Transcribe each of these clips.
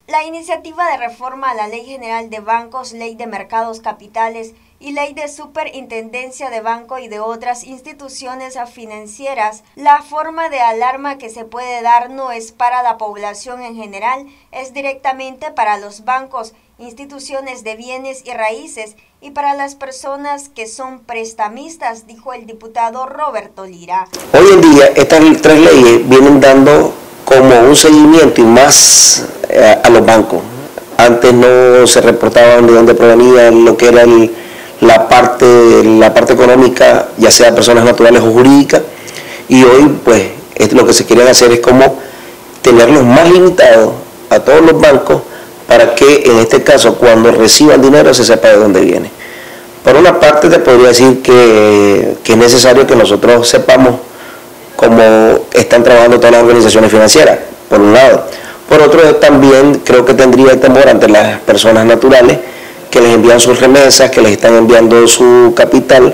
La iniciativa de reforma a la Ley General de Bancos, Ley de Mercados Capitales y Ley de Superintendencia de Banco y de otras instituciones financieras, la forma de alarma que se puede dar no es para la población en general, es directamente para los bancos, instituciones de bienes y raíces y para las personas que son prestamistas, dijo el diputado Roberto Lira. Hoy en día estas tres leyes vienen dando como un seguimiento y más a los bancos. Antes no se reportaban de dónde provenía lo que era la parte económica, ya sea personas naturales o jurídicas, y hoy pues lo que se quiere hacer es como tenerlos más limitados a todos los bancos para que en este caso cuando reciban dinero se sepa de dónde viene. Por una parte te podría decir que es necesario que nosotros sepamos cómo están trabajando todas las organizaciones financieras, por un lado. Por otro, también creo que tendría temor ante las personas naturales que les envían sus remesas, que les están enviando su capital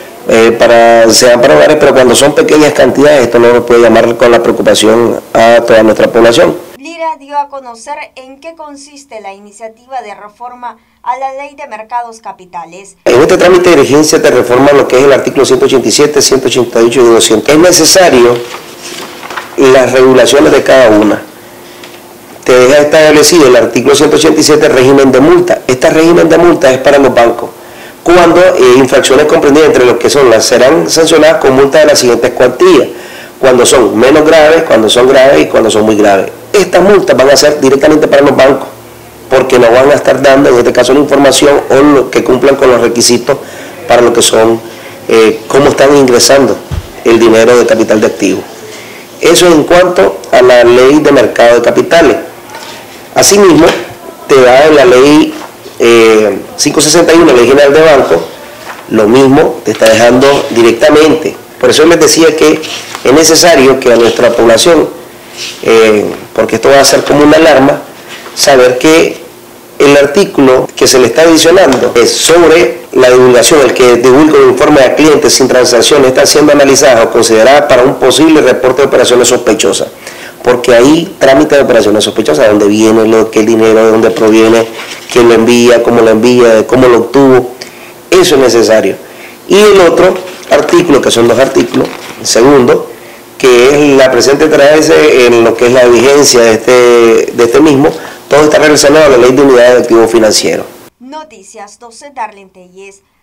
sean para hogares, pero cuando son pequeñas cantidades, esto no nos puede llamar con la preocupación a toda nuestra población. Lira dio a conocer en qué consiste la iniciativa de reforma a la Ley de Mercados Capitales. En este trámite de diligencia te reforma lo que es el artículo 187, 188 y 200. Es necesario las regulaciones de cada una. Te deja establecido el artículo 187, régimen de multa. Este régimen de multa es para los bancos. Cuando infracciones comprendidas entre los que serán sancionadas con multa de las siguientes cuantías. Cuando son menos graves, cuando son graves y cuando son muy graves. Estas multas van a ser directamente para los bancos, porque nos van a estar dando, en este caso, la información o lo que cumplan con los requisitos para lo que son, cómo están ingresando el dinero de capital de activo. Eso en cuanto a la ley de mercado de capitales. Asimismo, te da en la ley 561, ley general de banco, lo mismo te está dejando directamente. Por eso les decía que es necesario que a nuestra población, porque esto va a ser como una alarma, saber que el artículo que se le está adicionando es sobre la divulgación, el que divulga un informe a clientes sin transacciones está siendo analizada o considerada para un posible reporte de operaciones sospechosas, porque hay trámite de operaciones sospechosas, de dónde viene el dinero, de dónde proviene, quién lo envía, cómo lo obtuvo, eso es necesario. Y el otro artículo, que son dos artículos, el segundo, que es la presente traerse en lo que es la vigencia de este mismo, todo está relacionado a la Ley de Unidades de Activos Financieros. Noticias 12, Darlene Telles.